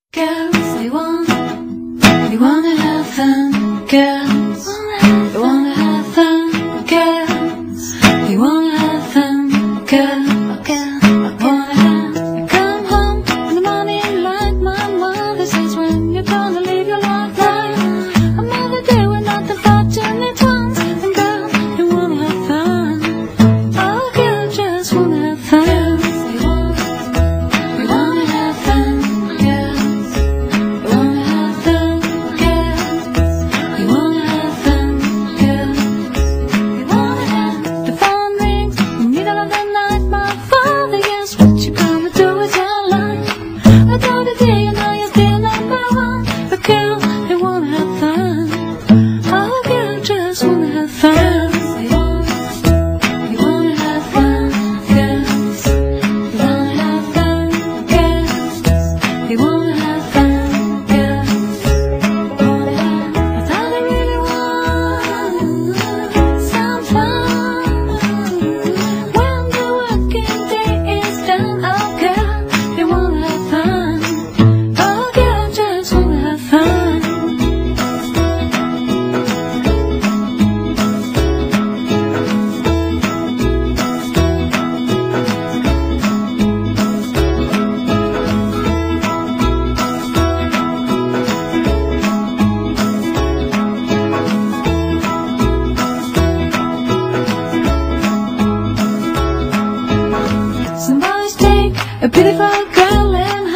Girls, they wanna have fun. Girls, they wanna have fun. Girls, they wanna have fun. Girls, come home in the morning like my mother says, when you're gonna live your life like another day with nothing fortunate ones. And girls, they wanna have fun. Oh, girls just wanna have fun. They wanna have fun. Girls, they wanna have fun. Girls, they wanna have fun. Girls, they wanna have. The phone rings in the middle of the night. My father yells, what you gonna do with your life? I told the day you know you're still number one. But girl, they wanna have fun. Oh, girl just wanna have fun. They wanna have fun. Girls, they wanna have fun. Girls, they wanna have fun. Girls, wanna have. I thought they really want some fun. When the working day is done, oh girl, they wanna have fun. Oh girl just wanna have fun. Some boys take a beautiful girl and